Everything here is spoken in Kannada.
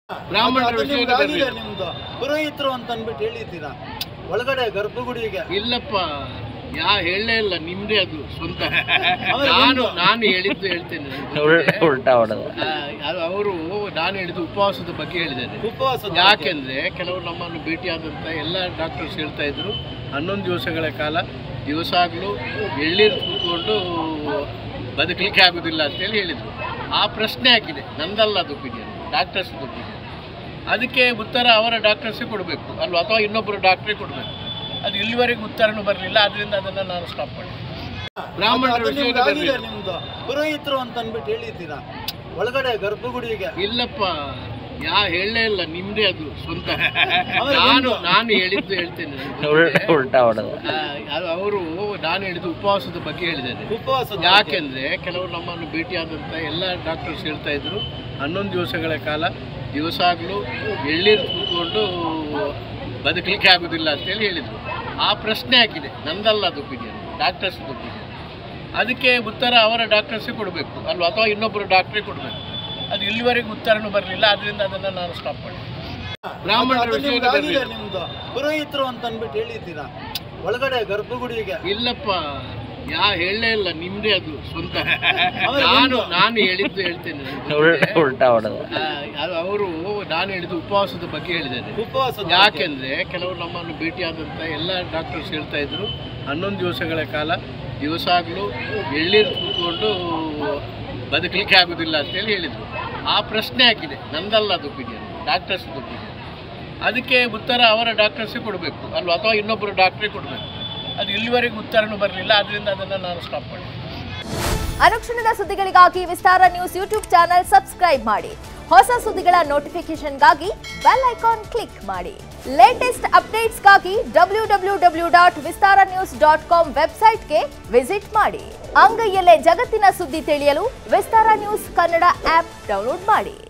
ಬ್ರಾಹ್ಮಣರ ನಿಮ್ದು ಪುರೋಹಿತರು ಅಂತ ಅಂದ್ಬಿಟ್ಟು ಹೇಳಿದ್ದೀರಾ ಒಳಗಡೆ ಗರ್ಭಗುಡಿಗೆ? ಇಲ್ಲಪ್ಪ, ಹೇಳಲೇ ಇಲ್ಲ, ನಿಮ್ದೇ ಅದು ಸ್ವಂತ. ನಾನು ಹೇಳಿದ್ದು ಹೇಳ್ತೇನೆ. ಅವರು ನಾನು ಹೇಳಿದ್ದು ಉಪವಾಸದ ಬಗ್ಗೆ ಹೇಳಿದ್ದೇನೆ. ಯಾಕೆಂದ್ರೆ ಕೆಲವರು ನಮ್ಮನ್ನು ಭೇಟಿಯಾದಂತ ಎಲ್ಲ ಡಾಕ್ಟರ್ಸ್ ಹೇಳ್ತಾ ಇದ್ರು 11 ದಿವಸಗಳ ಕಾಲ ದಿವಸಾಗ್ಲೂ ಎಳ್ಳೀರು ಕೂತ್ಕೊಂಡು ಬದುಕಲಿಕ್ಕೆ ಆಗುದಿಲ್ಲ ಅಂತೇಳಿ ಹೇಳಿದ್ರು. ಆ ಪ್ರಶ್ನೆ ಹಾಕಿದೆ, ನಂದಲ್ಲ ಅದು ಒಪಿನಿಯನ್, ಡಾಕ್ಟರ್ಸ್ ಒಪಿನಿಯನ್. ಅದಕ್ಕೆ ಉತ್ತರ ಅವರ ಡಾಕ್ಟರ್ಸೇ ಕೊಡಬೇಕು ಅಲ್ವಾ, ಅಥವಾ ಇನ್ನೊಬ್ಬರು ಡಾಕ್ಟ್ರೇ ಕೊಡಬೇಕು. ಅದು ಇಲ್ಲಿವರೆಗೂ ಉತ್ತರನೂ ಬರಲಿಲ್ಲ, ಅದರಿಂದ ಅದನ್ನು ನಾನು ಸ್ಟಾಪ್ ಮಾಡಿ. ಬ್ರಾಹ್ಮಣರ ನಿಮ್ದು ಪುರೋಹಿತರು ಅಂತ ಅಂದ್ಬಿಟ್ಟು ಹೇಳಿದ್ದೀರಾ ಒಳಗಡೆ ಗರ್ಭಗುಡಿಗೆ? ಇಲ್ಲಪ್ಪ, ಹೇಳಲೇ ಇಲ್ಲ, ನಿಮ್ದೇ ಅದು ಸ್ವಂತ. ನಾನು ಹೇಳಿದ್ದು ಹೇಳ್ತೇನೆ. ಅವರು ನಾನು ಹೇಳಿದ್ದು ಉಪವಾಸದ ಬಗ್ಗೆ ಹೇಳಿದ್ದೇನೆ. ಯಾಕೆಂದ್ರೆ ಕೆಲವರು ನಮ್ಮನ್ನು ಭೇಟಿಯಾದಂತ ಎಲ್ಲ ಡಾಕ್ಟರ್ಸ್ ಹೇಳ್ತಾ ಇದ್ರು 11 ದಿವಸಗಳ ಕಾಲ ದಿವಸಾಗ್ಲೂ ಎಳ್ಳೀರು ಕೂತ್ಕೊಂಡು ಬದುಕಲಿಕ್ಕೆ ಆಗುದಿಲ್ಲ ಅಂತೇಳಿ ಹೇಳಿದ್ರು. ಆ ಪ್ರಶ್ನೆ ಹಾಕಿದೆ, ನಂದಲ್ಲ ಅದು ಒಪಿನಿಯನ್, ಡಾಕ್ಟರ್ಸ್ ಒಪಿನಿಯನ್. ಅದಕ್ಕೆ ಉತ್ತರ ಅವರ ಡಾಕ್ಟರ್ಸೇ ಕೊಡಬೇಕು ಅಲ್ವಾ, ಅಥವಾ ಇನ್ನೊಬ್ಬರು ಡಾಕ್ಟ್ರೇ ಕೊಡಬೇಕು. ಅದು ಇಲ್ಲಿವರೆಗೂ ಉತ್ತರನೂ ಬರಲಿಲ್ಲ, ಅದರಿಂದ ಅದನ್ನು ನಾನು ಸ್ಟಾಪ್ ಮಾಡಿ. ಬ್ರಾಹ್ಮಣರ ನಿಮ್ದು ಪುರೋಹಿತರು ಅಂತ ಅಂದ್ಬಿಟ್ಟು ಹೇಳಿದ್ದೀರಾ ಒಳಗಡೆ ಗರ್ಭಗುಡಿಗೆ? ಇಲ್ಲಪ್ಪ, ಹೇಳಲೇ ಇಲ್ಲ, ನಿಮ್ದೇ ಅದು ಸ್ವಂತ. ನಾನು ಹೇಳಿದ್ದು ಹೇಳ್ತೇನೆ. ಅವರು ನಾನು ಹೇಳಿದ್ದು ಉಪವಾಸದ ಬಗ್ಗೆ ಹೇಳಿದ್ದೇನೆ. ಯಾಕೆಂದ್ರೆ ಕೆಲವರು ನಮ್ಮನ್ನು ಭೇಟಿಯಾದಂತ ಎಲ್ಲ ಡಾಕ್ಟರ್ಸ್ ಹೇಳ್ತಾ ಇದ್ರು 11 ದಿವಸಗಳ ಕಾಲ ದಿವಸಾಗ್ಲೂ ಎಳ್ಳೀರು ಕೂತ್ಕೊಂಡು ಬದುಕಲಿಕ್ಕೆ ಆಗುದಿಲ್ಲ ಅಂತೇಳಿ ಹೇಳಿದ್ರು. ಆ ಪ್ರಶ್ನೆ ಹಾಕಿದೆ, ನಂದಲ್ಲ ಅದು ಒಪಿನಿಯನ್, ಡಾಕ್ಟರ್ಸ್ ಒಪಿನಿಯನ್. ಅದಕ್ಕೆ ಉತ್ತರ ಅವರ ಡಾಕ್ಟರ್ಸೇ ಕೊಡಬೇಕು ಅಲ್ವಾ, ಅಥವಾ ಇನ್ನೊಬ್ಬರು ಡಾಕ್ಟ್ರೇ ಕೊಡಬೇಕು. ಅದು ಇಲ್ಲಿವರೆಗೂ ಉತ್ತರನೂ ಬರಲಿಲ್ಲ, ಅದರಿಂದ ಅದನ್ನು ನಾನು ಸ್ಟಾಪ್ ಮಾಡಿ. ಅನುಕ್ಷಣದ ಸುದ್ದಿಗಳಿಗಾಗಿ Vistara news YouTube channel subscribe ಮಾಡಿ. ಹೊಸ ಸುದ್ದಿಗಳ ನೋಟಿಫಿಕೇಶನ್ಗಾಗಿ ಬೆಲ್ ಐಕಾನ್ ಕ್ಲಿಕ್ ಮಾಡಿ. ಲೇಟೆಸ್ಟ್ ಅಪ್ಡೇಟ್ಸ್ಗಾಗಿ www.vistaranews.com ವೆಬ್ಸೈಟ್ಗೆ ವಿಸಿಟ್ ಮಾಡಿ. ಅಂಗೈಯಲ್ಲೇ ಜಗತ್ತಿನ ಸುದ್ದಿ ತಿಳಿಯಲು Vistara news Kannada app download ಮಾಡಿ.